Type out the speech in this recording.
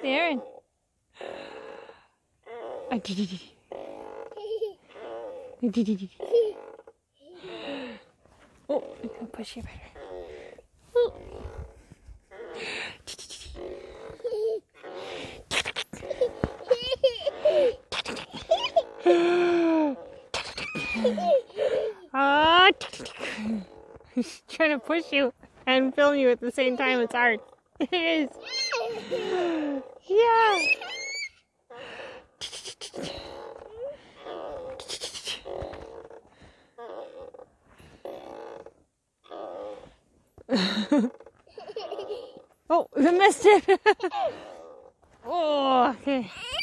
there and... Oh, you can push it better. Oh. He's trying to push you and film you at the same time. It's hard. It is. Yeah. Oh, you missed it. Oh, okay.